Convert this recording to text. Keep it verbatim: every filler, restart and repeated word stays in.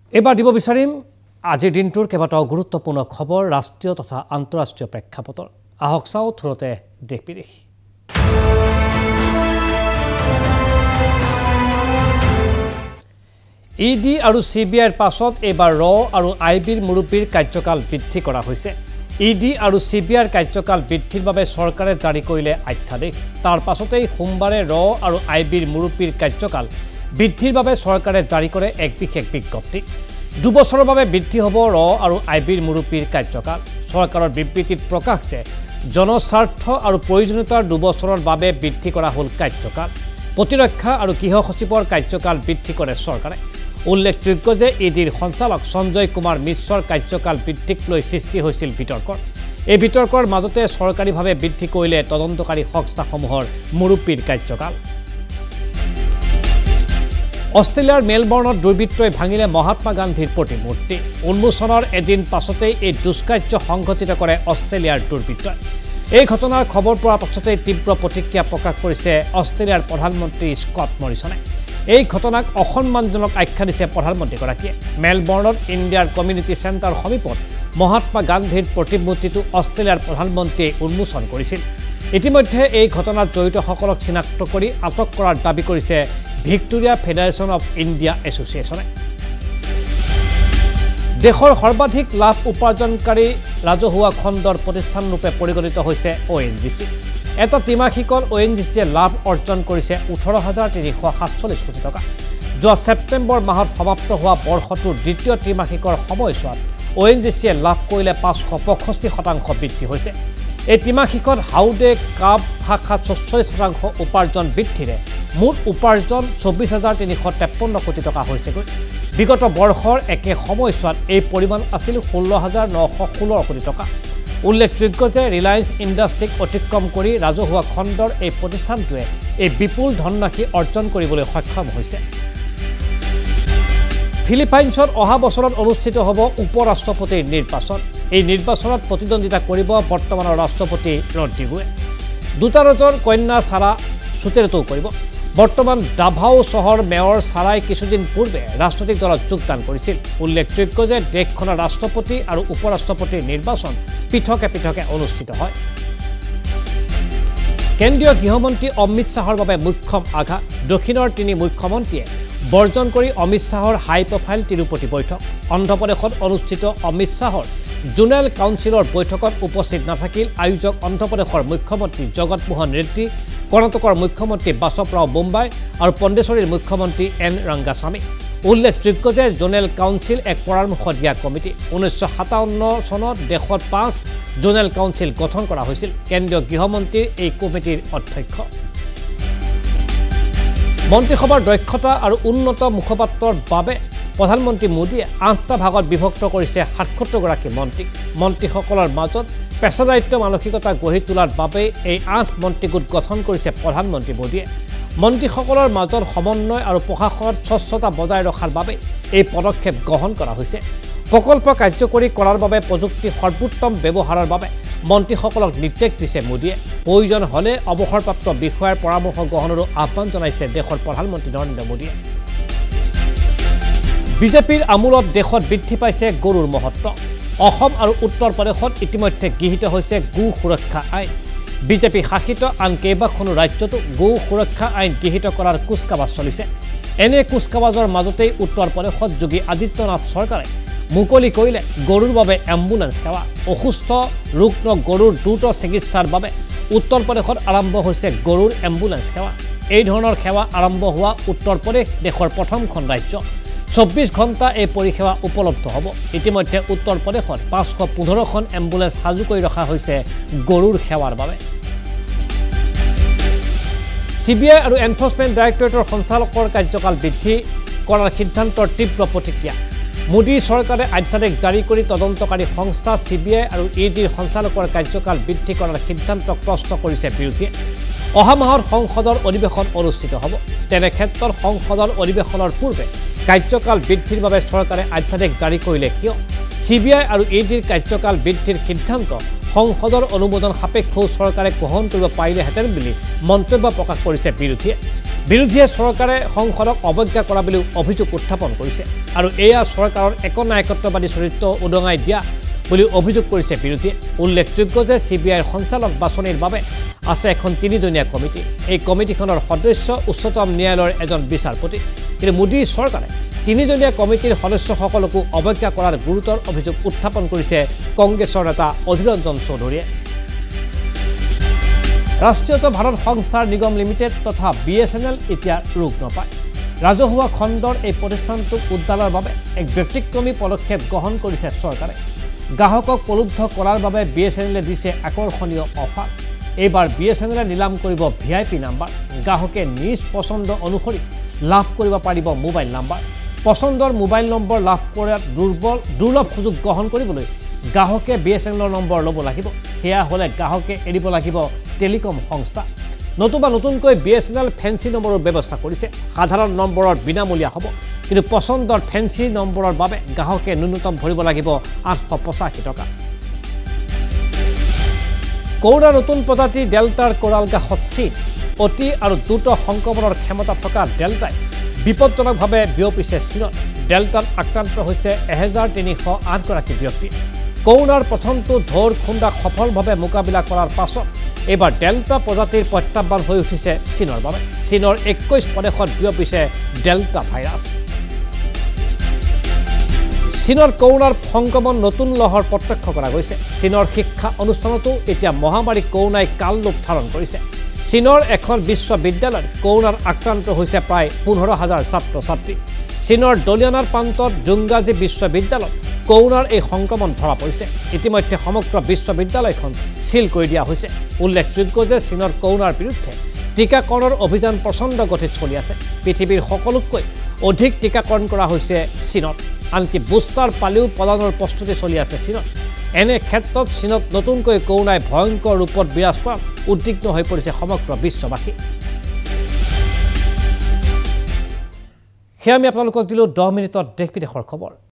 এবাৰ দিব বিচাৰিম আজিৰ দিনটোৰ কেইবাটাও গুৰুত্বপূৰ্ণ খবৰ ৰাষ্ট্ৰীয় তথা আন্তঃৰাষ্ট্ৰীয় প্ৰেক্ষাপটৰ আহক চাও থুৰতে দেশ বিদেশ ইডি আৰু সিবিআইৰ পাছত এবাৰ ৰ আৰু আইবিৰ মুৰব্বীৰ কাৰ্যকাল বৃদ্ধি কৰা হৈছে ইডি আৰু সিবিআইৰ কাৰ্যকাল বৃদ্ধিৰ বাবে চৰকাৰে জাৰি কৰিলে আধ্যাদেশ তাৰ পাছতেই সোমবাৰে ৰ আৰু আইবিৰ মুৰব্বীৰ কাৰ্যকাল বৃদ্ধিৰ বাবে চৰকাৰে জাৰি কৰে এক বিশেষ বিজ্ঞপ্তি দুবছৰৰ বাবে বৃদ্ধি হ'ব ৰ আৰু আইবিৰ মুৰব্বীৰ কাৰ্যকাল চৰকাৰৰ বিবৃতিত প্ৰকাশ যে জনস্বাৰ্থ আৰু প্ৰয়োজনীয়তাৰ দুবছৰৰ বাবে বৃদ্ধি কৰা হ'ল কাৰ্যকাল প্ৰতিৰক্ষা আৰু গৃহ সচিবৰ কাৰ্যকাল বৃদ্ধি কৰে চৰকাৰে উল্লেখযোগ্য যে ইডিৰ সঞ্চালক সঞ্জয় কুমাৰ মিশ্ৰৰ কাৰ্যকাল বৃদ্ধিক লৈ সৃষ্টি হৈছিল বিতৰ্কৰ এই বিতৰ্কৰ মাজতে চৰকাৰীভাৱে বৃদ্ধি কৰিলে তদন্তকাৰী সংস্থাসমূহৰ মুৰব্বীৰ কাৰ্যকাল অষ্ট্ৰেলিয়াৰ মেলবৰ্ণত দুৰ্বৃত্তই ভাঙিলে মহাত্মা গান্ধীৰ প্ৰতিমূৰ্তি উন্মোচনৰ এদিন পাছতেই এই দুষ্কাৰ্য সংঘটিত কৰে অষ্ট্ৰেলিয়াৰ দুৰ্বৃত্তই এই ঘটনাৰ খবৰ পোৱাৰ পাছতেই তীব্ৰ প্ৰতিক্ৰিয়া প্ৰকাশ কৰিছে অষ্ট্ৰেলিয়াৰ প্ৰধানমন্ত্ৰী স্কট মৰিছনে এই ঘটনাক অসন্মানজনক আখ্যা দিছে প্ৰধানমন্ত্ৰীগৰাকীয়ে মেলবৰ্ণত ইণ্ডিয়াৰ কমিউনিটি চেণ্টাৰ সমীপত মহাত্মা গান্ধীৰ প্ৰতিমূৰ্তিটো অষ্ট্ৰেলিয়াৰ প্ৰধানমন্ত্ৰীয়ে উন্মোচন কৰিছিল ইতিমধ্যে এই ঘটনাত জড়িতসকলক চিনাক্ত কৰি আটক কৰাৰ দাবী কৰিছে ভিক্টোৰিয়া ফেডাৰেশ্যন অফ ইণ্ডিয়া এছ'চিয়েশ্যনে দেশৰ সৰ্বাধিক লাভ উপাৰ্জনকাৰী ৰাজহুৱা খণ্ডৰ প্ৰতিষ্ঠানৰূপে পৰিগণিত হৈছে অ' এন জি চি এটা ত্ৰিমাসিকত অ' এন জি চিয়ে লাভ অৰ্জন কৰিছে ওঠৰ হাজাৰ তিনিশ সাতচল্লিছ কোটি টকা যোৱা ছেপ্টেম্বৰ মাহত সমাপ্ত হোৱা বৰ্ষটোৰ দ্বিতীয় ত্ৰিমাসিকৰ সময়ছোৱাত অ' এন জি চিয়ে লাভ কৰিলে পাঁচশ পঁয়ষষ্ঠি শতাংশ বৃদ্ধি হৈছে এই ত্ৰিমাসিকত হাউডে কাপ শাখাত ছয়চল্লিছ শতাংশ উপাৰ্জন বৃদ্ধিৰে মুঠ উপাৰ্জন চৌব্বিছ হাজাৰ তিনিশ তেপন্ন কোটি টকা হৈছেগৈ বিগত বৰ্ষৰ একে সময়ছোৱাত এই পৰিমাণ আছিল ষোল্ল হাজাৰ নশ ষোল্ল কোটি টকা উল্লেখযোগ্য যে ৰিলায়েন্স ইণ্ডাষ্ট্ৰীক অতিক্ৰম কৰি ৰাজহুৱা খণ্ডৰ এই প্ৰতিষ্ঠানটোৱে এই বিপুল ধনৰাশি অৰ্জন কৰিবলৈ সক্ষম হৈছে ফিলিপাইনছত অহা বছৰত অনুষ্ঠিত হ'ব উপ ৰাষ্ট্ৰপতিৰ নিৰ্বাচন এই নিৰ্বাচনত প্ৰতিদ্বন্দ্বিতা কৰিব বৰ্তমানৰ ৰাষ্ট্ৰপতি ৰড্ৰিগোৱে দুটাৰজৰ কন্যা সাৰা সুতেৰেটো কৰিব বৰ্তমান ডাভাও চহৰ মেয়ৰ সাৰাই কিছুদিন পূৰ্বে ৰাজনৈতিক দলত যোগদান কৰিছিল উল্লেখযোগ্য যে দেশখনৰ ৰাষ্ট্ৰপতি আৰু উপ ৰাষ্ট্ৰপতিৰ নিৰ্বাচন পৃথকে পৃথকে অনুষ্ঠিত হয় কেন্দ্ৰীয় গৃহমন্ত্ৰী অমিত শ্বাহৰ বাবে মুখ্যম আঘাত দক্ষিণৰ তিনি মুখ্যমন্ত্ৰীয়ে বৰ্জন কৰি অমিত শ্বাহৰ হাই প্ৰফাইল তিৰুপতি বৈঠক অন্ধ্ৰপ্ৰদেশত অনুষ্ঠিত অমিত শ্বাহৰ জোনেল কাউন্সিলৰ বৈঠকত উপস্থিত নাথাকিল আয়োজক অন্ধ্ৰপ্ৰদেশৰ মুখ্যমন্ত্ৰী জগতমোহন ৰেড্ডী কৰ্ণাটকৰ মুখ্যমন্ত্ৰী বাসৱৰাও বোম্বাই আৰু পণ্ডিচেৰীৰ মুখ্যমন্ত্ৰী এন ৰংগাস্বামী উল্লেখযোগ্য যে জোনেল কাউন্সিল এক পৰামৰ্শ দিয়া কমিটি ঊনৈছশ সাতাৱন্ন চনত দেশত পাঁচ জোনেল কাউন্সিল গঠন কৰা হৈছিল কেন্দ্ৰীয় গৃহমন্ত্ৰীৰ এই কমিটিৰ অধ্যক্ষ মন্ত্ৰীসভাৰ দক্ষতা আৰু উন্নত মুখপাত্ৰৰ বাবে প্ৰধানমন্ত্ৰী মোদীয়ে আঠটা ভাগত বিভক্ত কৰিছে সাতসত্তৰ গৰাকী মন্ত্ৰীক মন্ত্ৰীসকলৰ মাজত পেছাদাৰিত্ব মানসিকতা গঢ়ি তোলাৰ বাবে এই আঠ মন্ত্ৰীগোট গঠন কৰিছে প্ৰধানমন্ত্ৰী মোদীয়ে মন্ত্ৰীসকলৰ মাজত সমন্বয় আৰু প্ৰশাসনত স্বচ্ছতা বজাই ৰখাৰ বাবে এই পদক্ষেপ গ্ৰহণ কৰা হৈছে প্ৰকল্প কাৰ্যকৰী কৰাৰ বাবে প্ৰযুক্তি সৰ্বোত্তম ব্যৱহাৰৰ বাবে মন্ত্ৰীসকলক নিৰ্দেশ দিছে মোদীয়ে প্ৰয়োজন হ'লে অৱসৰপ্ৰাপ্ত বিষয়াৰ পৰামৰ্শ গ্ৰহণৰো আহ্বান জনাইছে দেশৰ প্ৰধানমন্ত্ৰী নৰেন্দ্ৰ মোদীয়ে বিজেপিৰ আমোলত দেশত বৃদ্ধি পাইছে গৰুৰ মহত্ব অসম আৰু উত্তৰ প্ৰদেশত ইতিমধ্যে গৃহীত হৈছে গো সুৰক্ষা আইন বিজেপি শাসিত আন কেইবাখনো ৰাজ্যতো গো সুৰক্ষা আইন গৃহীত কৰাৰ কুচকাৱাজ চলিছে এনে কুচকাৱাজৰ মাজতেই উত্তৰ প্ৰদেশত যোগী আদিত্যনাথ চৰকাৰে মুকলি কৰিলে গৰুৰ বাবে এম্বুলেন্স সেৱা অসুস্থ ৰুগ্ন গৰুৰ দ্ৰুত চিকিৎসাৰ বাবে উত্তৰ প্ৰদেশত আৰম্ভ হৈছে গৰুৰ এম্বুলেন্স সেৱা এই ধৰণৰ সেৱা আৰম্ভ হোৱা উত্তৰ প্ৰদেশ দেশৰ প্ৰথমখন ৰাজ্য চৌব্বিছ ঘণ্টা এই পৰিষেৱা উপলব্ধ হ'ব ইতিমধ্যে উত্তৰ প্ৰদেশত পাঁচশ পোন্ধৰখন এম্বুলেন্স সাজু কৰি ৰখা হৈছে গৰুৰ সেৱাৰ বাবে চিবিআই আৰু এনফৰ্চমেণ্ট ডাইৰেক্টৰেটৰ সঞ্চালকৰ কাৰ্যকাল বৃদ্ধি কৰাৰ সিদ্ধান্তৰ তীব্ৰ প্ৰতিক্ৰিয়া মোদী চৰকাৰে অধ্যাদেশ জাৰি কৰি তদন্তকাৰী সংস্থা চিবিআই আৰু ইডিৰ সঞ্চালকৰ কাৰ্যকাল বৃদ্ধি কৰাৰ সিদ্ধান্তক প্ৰশ্ন কৰিছে বিৰোধীয়ে অহা মাহত সংসদৰ অধিৱেশন অনুষ্ঠিত হ'ব তেনে ক্ষেত্ৰত সংসদৰ অধিৱেশনৰ পূৰ্বে কাৰ্যকাল বৃদ্ধিৰ বাবে চৰকাৰে অধ্যাদেশ জাৰি কৰিলে কিয় চিবিআই আৰু ইডিৰ কাৰ্যকাল বৃদ্ধিৰ সিদ্ধান্ত সংসদৰ অনুমোদন সাপেক্ষেও চৰকাৰে গ্ৰহণ কৰিব পাৰিলেহেঁতেন বুলি মন্তব্য প্ৰকাশ কৰিছে বিৰোধীয়ে বিৰোধীয়ে চৰকাৰে সংসদক অৱজ্ঞা কৰা বুলিও অভিযোগ উত্থাপন কৰিছে আৰু এয়া চৰকাৰৰ একনায়কত্ববাদী চৰিত্ৰ উদঙাই দিয়া বুলি অভিযোগ কৰিছে বিৰোধীয়ে। উল্লেখযোগ্য যে চি বি আইৰ সঞ্চালক বাছনিৰ বাবে আছে এখন তিনিজনীয়া কমিটি। এই কমিটিখনৰ সদস্য উচ্চতম ন্যায়ালয়ৰ এজন বিচাৰপতি। কিন্তু মোদী চৰকাৰে তিনিজনীয়া কমিটিৰ সদস্যসকলকো অৱজ্ঞা কৰাৰ গুৰুতৰ অভিযোগ উত্থাপন কৰিছে কংগ্ৰেছৰ নেতা অধীৰ ৰঞ্জন চৌধুৰীয়ে। ৰাষ্ট্ৰীয়ত ভাৰত সংস্থাৰ নিগম লিমিটেড তথা বি এছ এন এল এতিয়া ৰোগ নাপায়। ৰাজহুৱা খণ্ডৰ এই প্ৰতিষ্ঠানটোক উদ্ধাৰৰ বাবে এক ব্যতিক্ৰমী পদক্ষেপ গ্ৰহণ কৰিছে চৰকাৰে। গ্ৰাহকক প্ৰলুব্ধ কৰাৰ বাবে বি এছ এন এলে দিছে আকৰ্ষণীয় অফাৰ। এইবাৰ বি এছ এন এলে নিলাম কৰিব ভি আই পি নাম্বাৰ। গ্ৰাহকে নিজ পচন্দ অনুসৰি লাভ কৰিব পাৰিব মোবাইল নাম্বাৰ। পচন্দৰ মোবাইল নম্বৰ লাভ কৰাৰ দুৰ্বল দুৰ্লভ সুযোগ গ্ৰহণ কৰিবলৈ গ্ৰাহকে বি এছ এন এলৰ নম্বৰ ল'ব লাগিব। সেয়া হ'লে গ্ৰাহকে এৰিব লাগিব টেলিকম সংস্থা। নতুবা নতুনকৈ B S N L fancy নম্বৰৰ ব্যৱস্থা কৰিছে। সাধাৰণ নম্বৰৰ বিনামূলীয়া হ'ব, কিন্তু পচন্দৰ ফেন্সি নম্বৰৰ বাবে গ্ৰাহকে ন্যূনতম ভৰিব লাগিব আঠশ পঁচাশী টকা। কৰোনা নতুন প্ৰজাতি ডেল্টাৰ কৰাল গাহত চীন। অতি আৰু দ্ৰুত সংক্ৰমণৰ ক্ষমতা থকা ডেল্টাই বিপদজনকভাৱে বিয়পিছে চীনত। ডেল্টাত আক্ৰান্ত হৈছে এহেজাৰ তিনিশ আঠগৰাকী ব্যক্তি। কৰোনাৰ প্ৰথমটো ঢৌৰ খুন্দাক সফলভাৱে মোকাবিলা কৰাৰ পাছত এইবাৰ ডেল্টা প্ৰজাতিৰ প্ৰত্যাহ্বান হৈ উঠিছে চীনৰ বাবে। চীনৰ একৈছ প্ৰদেশত বিয়পিছে ডেল্টা ভাইৰাছ। চীনৰ কৰোনাৰ সংক্ৰমণ নতুন লহৰ প্ৰত্যক্ষ কৰা গৈছে। চীনৰ শিক্ষা অনুষ্ঠানতো এতিয়া মহামাৰী কৰোনাই কালৰূপ ধাৰণ কৰিছে। চীনৰ এখন বিশ্ববিদ্যালয়ত কৰোনাৰ আক্ৰান্ত হৈছে প্ৰায় পোন্ধৰ হাজাৰ ছাত্ৰ ছাত্ৰী। চীনৰ দলিয়ানাৰ প্ৰান্তত জুংগাজী বিশ্ববিদ্যালয়ত কৰোনাৰ এই সংক্ৰমণ ধৰা পৰিছে। ইতিমধ্যে সমগ্ৰ বিশ্ববিদ্যালয়খন চিল কৰি দিয়া হৈছে। উল্লেখযোগ্য যে চীনৰ কৰোনাৰ বিৰুদ্ধে টীকাকৰণৰ অভিযান প্ৰচণ্ড গতিত চলি আছে। পৃথিৱীৰ সকলোতকৈ অধিক টীকাকৰণ কৰা হৈছে চীনত। আনকি বুষ্টাৰ পালিও প্ৰদানৰ প্ৰস্তুতি চলি আছে চীনত। এনে ক্ষেত্ৰত চীনত নতুনকৈ কৰোনাই ভয়ংকৰ ৰূপত বিৰাজ কৰাত উদ্বিগ্ন হৈ পৰিছে সমগ্ৰ বিশ্ববাসী। সেয়া আমি আপোনালোকক দিলোঁ দহ মিনিটত দেশ বিদেশৰ খবৰ।